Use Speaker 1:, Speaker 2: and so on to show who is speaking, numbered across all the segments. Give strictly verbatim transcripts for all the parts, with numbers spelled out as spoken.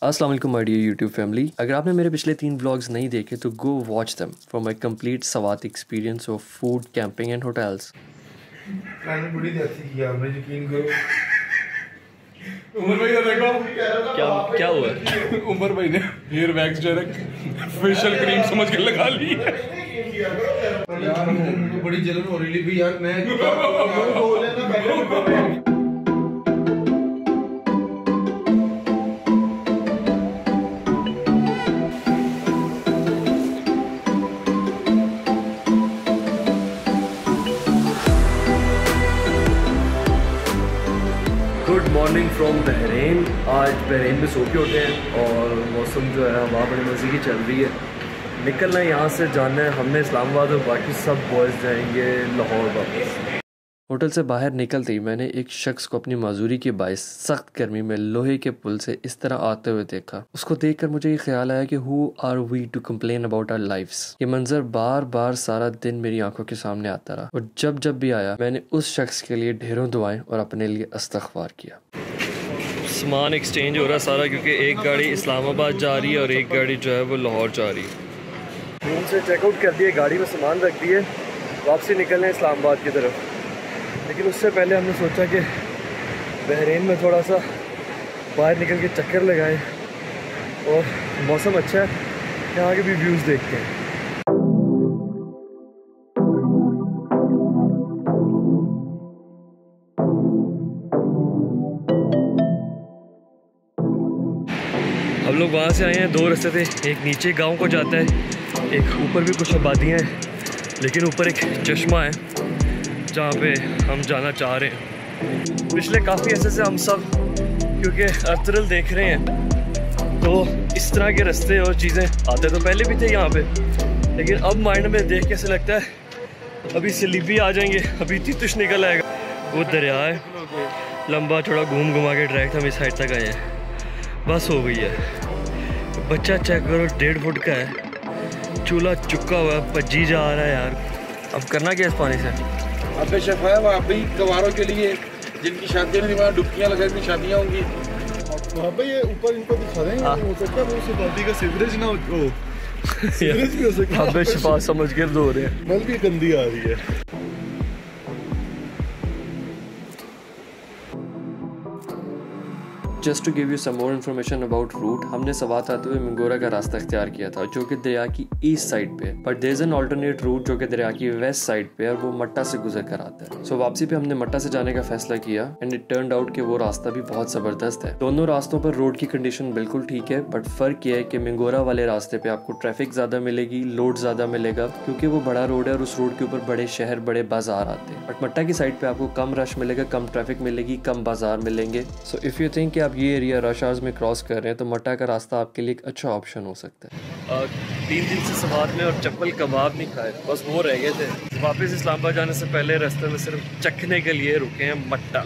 Speaker 1: अस्सलाम वालेकुम my dear YouTube family. अगर आपने मेरे पिछले तीन व्लॉग्स नहीं देखे तो go watch them for my complete Swat experience of food, camping and hotels.
Speaker 2: बड़ी देसी की आपने यकीन करो। उमर भाई देखो
Speaker 1: क्या क्या हुआ?
Speaker 2: उमर भाई ने hair wax direct facial cream समझ के लगा ली है। यार मुझे बड़ी जलन हो रही थी यार। मैं बोल लेना पहले।
Speaker 1: Good morning from Bahrain. आज बहरीन में सो के उठे हैं और मौसम जो है हवा बड़ी मज़े की चल रही है। निकलना है यहाँ से, जाना है हमने इस्लामाबाद और बाकी सब बॉयज़ जाएंगे लाहौर वापस। होटल से बाहर निकलते ही मैंने एक शख्स को अपनी माजूरी के बायस सख्त गर्मी में लोहे के पुल से इस तरह आते हुए देखा। उसको देखकर मुझे ये ख्याल आया कि who are we to complain about our lifes. ये मंजर बार बार सारा दिन मेरी आंखों के सामने आता रहा और जब जब भी आया मैंने उस शख्स के लिए ढेरों दुआएं और अपने लिए इस्तग़फ़ार किया। सामान एक्सचेंज हो रहा सारा, क्योंकि एक गाड़ी इस्लामाबाद जा रही है और एक गाड़ी जो है वो लाहौर जा रही है। रूम से चेकआउट कर दिए, गाड़ी में सामान रख दिए, वापसी निकलने इस्लामाबाद की तरफ। लेकिन उससे पहले हमने सोचा कि बहरीन में थोड़ा सा बाहर निकल के चक्कर लगाएं और मौसम अच्छा है, यहाँ के भी व्यूज़ देखते हैं। हम लोग वहाँ से आए हैं, दो रास्ते थे, एक नीचे गांव को जाता है, एक ऊपर भी कुछ आबादियाँ हैं, लेकिन ऊपर एक चश्मा है जहाँ पे हम जाना चाह रहे हैं। पिछले काफ़ी ऐसे से हम सब क्योंकि अर्तरल देख रहे हैं तो इस तरह के रास्ते और चीज़ें आते तो पहले भी थे यहाँ पे, लेकिन अब माइंड में देख के ऐसे लगता है अभी सलीबी आ जाएंगे, अभी तीतुश निकल आएगा। वो दरिया है लंबा चौड़ा, घूम घुमा के डायरेक्ट हम इस साइड तक आए हैं, बस हो गई है। बच्चा चेक करो, डेढ़ फुट का है, चूल्हा चुका हुआ है, भज्जी जा रहा है यार। अब करना क्या इस पानी से?
Speaker 2: अबे शेफ है वहाँ पे कवारों के लिए जिनकी शादियाँ नहीं, वहाँ डुबकियाँ लगा के शादियाँ होंगी वहाँ पे। ये ऊपर इनको दिखा देंगे, हो सकता है वो सोसाइटी का सीवरेज ना हो, सीवरेज भी हो सकता है।
Speaker 1: अबे शिफा समझ के धो रहे हैं,
Speaker 2: नल भी गंदी आ रही है।
Speaker 1: Just to give you some more information about route, हमने सवात आते हुए मिंगोरा का रास्ता इख्तियार किया था जो कि दरिया की ईस्ट साइड पे है, but there is an alternate route जो कि दरिया की वेस्ट साइड पे है और वो मट्टा से गुजर कर आता है। सो so, वापसी पे हमने मट्टा से जाने का फैसला किया एंड इट टर्न्ड आउट कि वो रास्ता भी बहुत ज़बरदस्त है। दोनों रास्तों पर रोड की कंडीशन बिल्कुल ठीक है, बट फ़र्क यह है कि मिंगोरा वाले रास्ते पे आपको ट्रैफिक ज़्यादा मिलेगी, लोड ज़्यादा मिलेगा क्योंकि वो बड़ा रोड है और उस रोड के ऊपर बड़े शहर बड़े बाजार आते हैं। बट मट्टा की साइड पे आपको कम रश मिलेगा, कम ट्रैफिक मिलेगी, कम बाजार मिलेंगे। सो इफ़ यू थिंक कि आप ये एरिया रश में क्रॉस कर रहे हैं तो मट्टा का रास्ता आपके लिए एक अच्छा ऑप्शन हो सकता है। तीन दिन से सवात में और चप्पल कबाब नहीं खाए, बस वो रह गए थे। वापस इस्लामाबाद जाने से पहले रास्ते में सिर्फ चखने के लिए रुके हैं मट्टा।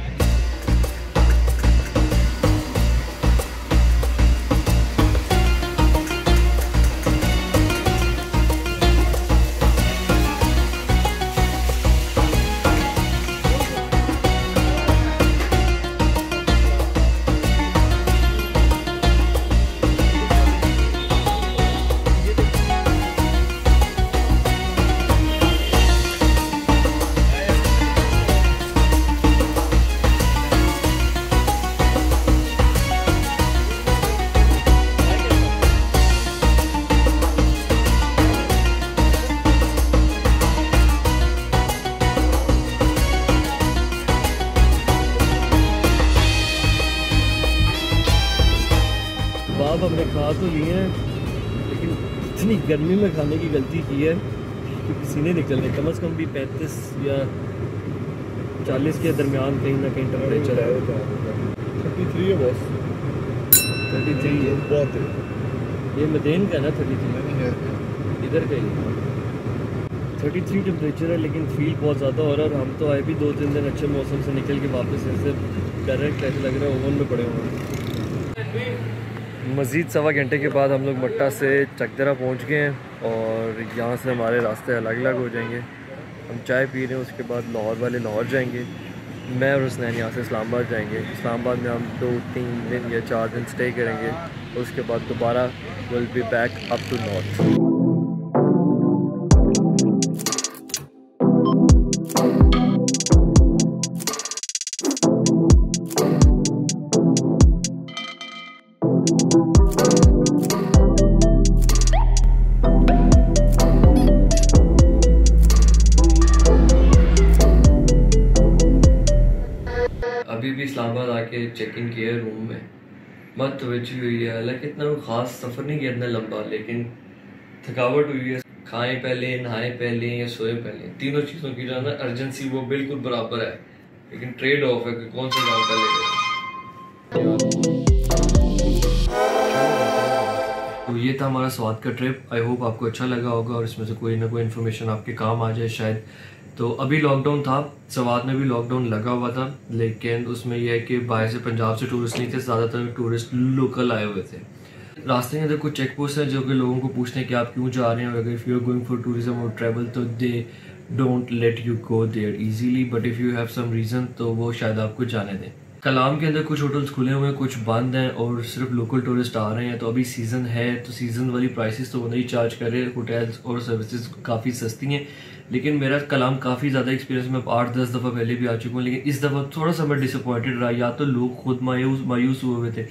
Speaker 1: कबाब हमने खा तो लिए हैं, लेकिन इतनी गर्मी में खाने की गलती की है कि पसीने निकल रहे। कम से कम भी पैंतीस या चालीस के दरमियान कहीं ना कहीं टेम्परेचर है।
Speaker 2: थर्टी थ्री है बॉस,
Speaker 1: थर्टी थ्री है
Speaker 2: बहुत है।
Speaker 1: ये मदेन का है ना थर्टी थ्री, इधर का ही थर्टी थ्री टेम्परेचर है, लेकिन फील बहुत ज़्यादा हो रहा है। हम तो आए भी दो तीन दिन अच्छे मौसम से निकल के वापस ऐसे डायरेक्ट ऐसे लग रहा है ओवन में पड़े हुए। मज़ीद सवा घंटे के बाद हम लोग मट्टा से चकदरा पहुंच गए हैं और यहाँ से हमारे रास्ते अलग अलग हो जाएंगे। हम चाय पी रहे हैं, उसके बाद लाहौर वाले लाहौर जाएंगे मैं और हुसनैन यहाँ से इस्लामाबाद जाएंगे। इस्लामाबाद में हम दो तीन दिन या चार दिन स्टे करेंगे, उसके बाद दोबारा will be back up to north. अभी भी इस्लामाबाद आके चेक इन किया रूम में, मत तवज्जो हुई है। हालांकि इतना ख़ास सफ़र नहीं किया इतना लंबा, लेकिन थकावट हुई है। खाएं पहले, नहाए पहले या सोए पहले, तीनों चीज़ों की जो है ना अर्जेंसी वो बिल्कुल बराबर है, लेकिन ट्रेड ऑफ है कि कौन सा काम पहले करें। तो ये था हमारा स्वाद का ट्रिप। आई होप आपको अच्छा लगा होगा और इसमें से कोई ना कोई इन्फॉर्मेशन आपके काम आ जाए शायद। तो अभी लॉकडाउन था, सवात में भी लॉकडाउन लगा हुआ था, लेकिन उसमें यह है कि बाहर से पंजाब से टूरिस्ट नहीं थे, ज़्यादातर टूरिस्ट लोकल आए हुए थे। रास्ते के अंदर कुछ चेक पोस्ट है जो कि लोगों को पूछते हैं कि आप क्यों जा रहे हैं, अगर if you are going for tourism और ट्रैवल तो they don't let you go there easily, but if you have some reason तो वो शायद आपको जाने दें। कलाम के अंदर कुछ होटल्स खुले हुए हैं, कुछ बंद हैं और सिर्फ लोकल टूरिस्ट आ रहे हैं। तो अभी सीज़न है तो सीज़न वाली प्राइसेस तो वो नहीं चार्ज कर रहे, होटल्स और सर्विसेज काफ़ी सस्ती हैं। लेकिन मेरा कलाम काफ़ी ज़्यादा एक्सपीरियंस, मैं आठ दस दफ़ा पहले भी आ चुका हूँ, लेकिन इस दफ़ा थोड़ा सा मैं डिसअपॉइंटेड रहा। या तो लोग खुद मायूस मायूस हुए हुए थे,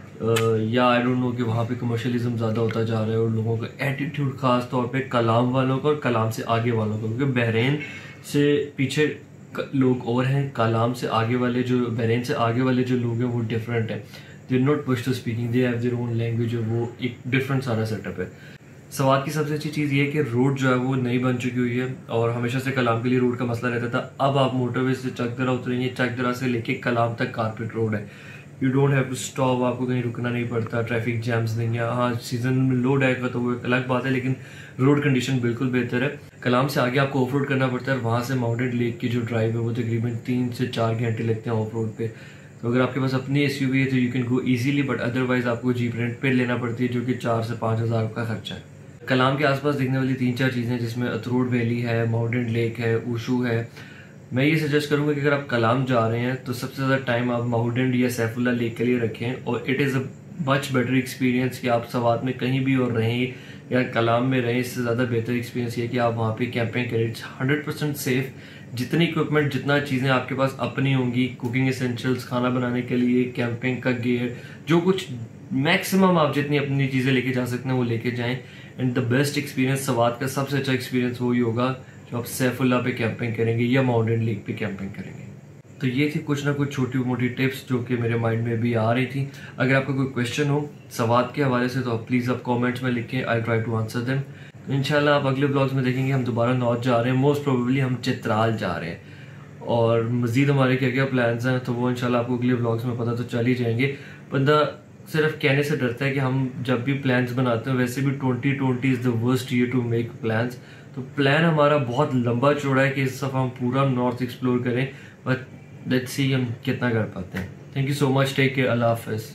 Speaker 1: या आई डोंट नो कि वहाँ पे कमर्शियलिज्म ज़्यादा होता जा रहा है और लोगों का एटीट्यूड ख़ास तौर पे कलाम वालों का और कलाम से आगे वालों का, क्योंकि बहरीन से पीछे लोग और हैं, कलाम से आगे वाले जो बहरीन से आगे वाले जो लोग हैं वो डिफरेंट हैं। They not push to speaking, they have their own language, और वो एक डिफरेंट सारा सेटअप है। सवात की सबसे अच्छी चीज़ ये है कि रोड जो है वो नई बन चुकी हुई है, और हमेशा से कलाम के लिए रोड का मसला रहता था। अब आप मोटरवे से चकदरा उतरेंगे, चकदरा से लेके कलाम तक कारपेट रोड है, you don't have to stop, आपको कहीं रुकना नहीं पड़ता, ट्रैफिक जैम्स नहीं है। हाँ, सीजन में लोड आएगा तो वो एक अलग बात है, लेकिन रोड कंडीशन बिल्कुल बेहतर है। कलाम से आगे आपको ऑफ रोड करना पड़ता है, वहाँ से माउंटेन लेक की जो ड्राइव है वो तकरीबन तीन से चार घंटे लगते हैं ऑफ रोड पे। तो अगर आपके पास अपनी एस यू वी है तो you can go easily, but otherwise आपको जीप रेंट पे लेना पड़ती है, जो कि चार से पाँच हज़ार का खर्चा है। कलाम के आसपास देखने वाली तीन चार चीज़ें, जिसमें अतरोड वैली है, माउंटेन लेक है, ऊशू है। मैं ये सजेस्ट करूंगा कि अगर आप कलाम जा रहे हैं तो सबसे ज़्यादा टाइम आप माउंटेन या सैफुल्ला लेक के लिए रखें, और it is a much better experience कि आप सवात में कहीं भी और रहें या कलाम में रहें। इससे ज़्यादा बेहतर एक्सपीरियंस ये है कि आप वहाँ पे कैंपिंग करें। It's hundred percent safe. जितनी इक्विपमेंट, जितना चीज़ें आपके पास अपनी होंगी, कुकिंग एसेंशियल्स, खाना बनाने के लिए, कैंपिंग का गियर, जो कुछ मैक्सिमम आप जितनी अपनी चीज़ें लेके जा सकते हैं वो लेके जाएं। And the best experience, Swat का सबसे अच्छा एक्सपीरियंस वही होगा जो आप सैफुल्ला पे कैंपिंग करेंगे या माउंटेन लेक पे कैंपिंग करेंगे। तो ये थी कुछ ना कुछ छोटी मोटी टिप्स जो कि मेरे माइंड में भी आ रही थी। अगर आपका कोई क्वेश्चन हो सवात के हवाले से तो आप प्लीज़ आप कमेंट्स में लिखें, I try to answer them. इंशाल्लाह आप अगले ब्लॉग्स में देखेंगे हम दोबारा नॉर्थ जा रहे हैं, मोस्ट प्रोबेबली हम चित्राल जा रहे हैं, और मज़ीद हमारे क्या क्या प्लान्स हैं तो वो इंशाल्लाह आपको अगले ब्लॉग्स में पता तो चल ही जाएंगे। बंदा सिर्फ कहने से डरता है कि हम जब भी प्लान्स बनाते हैं, वैसे भी twenty twenty is the worst year to make plans. तो प्लान हमारा बहुत लंबा चौड़ा है कि इस दफ़ा हम पूरा नॉर्थ एक्सप्लोर करें, बट लेट्स सी हम कितना कर पाते हैं। Thank you so much, take care, अल्लाह हाफ़िज़।